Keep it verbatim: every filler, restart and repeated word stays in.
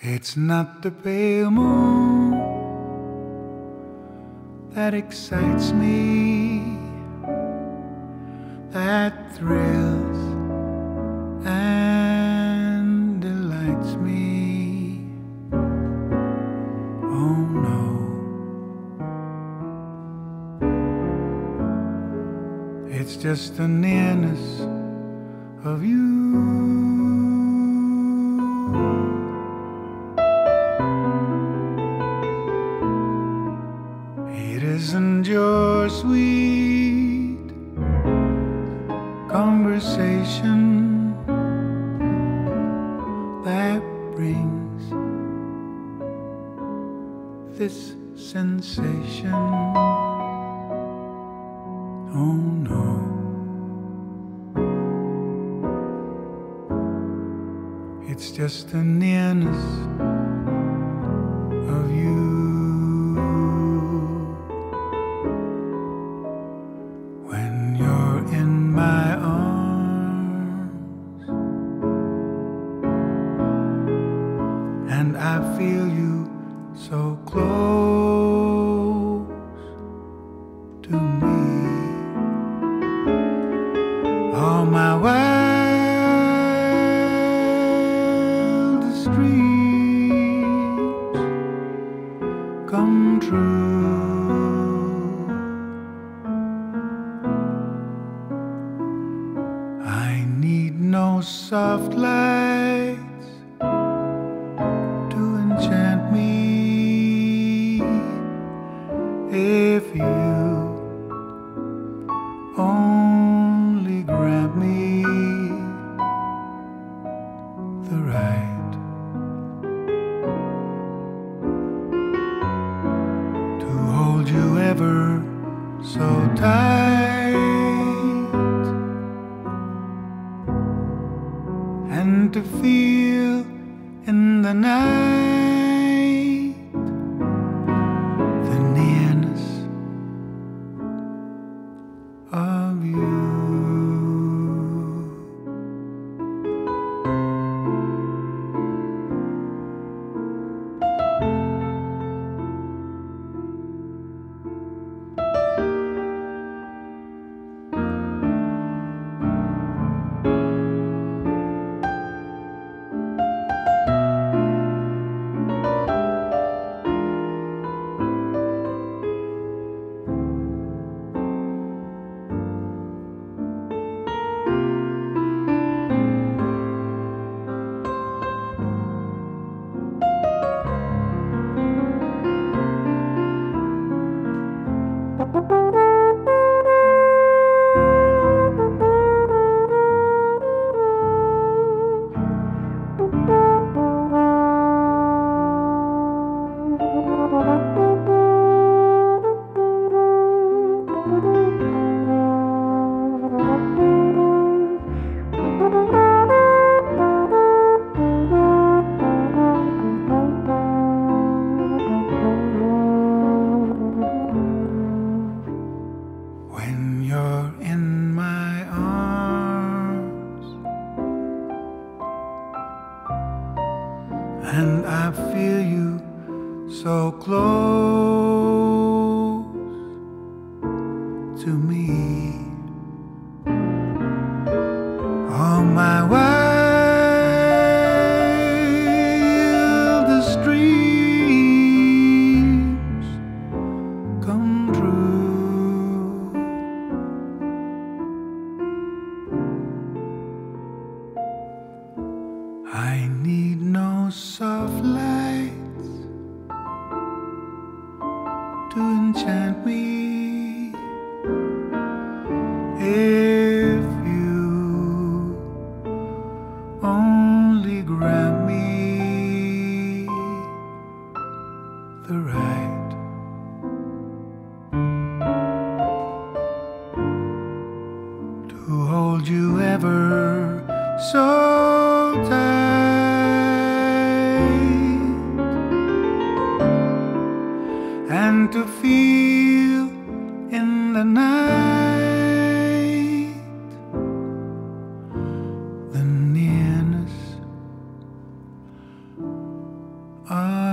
It's not the pale moon that excites me, that thrills and delights me. Oh no, it's just the nearness of you. It isn't your sweet conversation that brings this sensation. Oh no, it's just the nearness of you. When you're in my arms and I feel you so close to me, all my wildest dreams come true. I need no soft lights to enchant me. If you only grant me the right to hold you ever so tight and to feel in the night the nearness of you. When you're in my arms and I feel you so close to me, all my wildest dreams come true. I need no soft lights to enchant me. If you only grant me the right to hold you ever so tight and to feel I